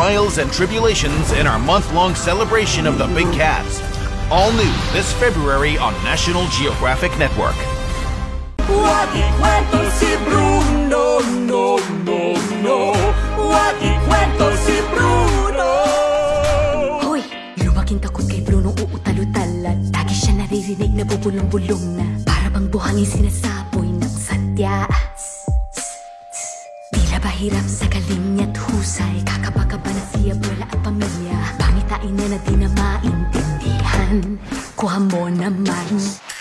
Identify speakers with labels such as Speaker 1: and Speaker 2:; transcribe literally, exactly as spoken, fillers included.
Speaker 1: trials and tribulations in our month-long celebration of the big cats. All new this February on National Geographic Network.
Speaker 2: What Ikuwento si Bruno, no, no, no. What Ikuwento si Bruno.
Speaker 3: Hoy, lumaking takot kay Bruno, uutalo-talat. Lagi siya naririnig na bubulong-bulong na para bang buhangin sinasapoy ng sadya. Tila bahirap sa galing niya't husay, kakabaka na siya, wala at pamilya. Pangitain niya na di na maintindihan. Kuha mo naman.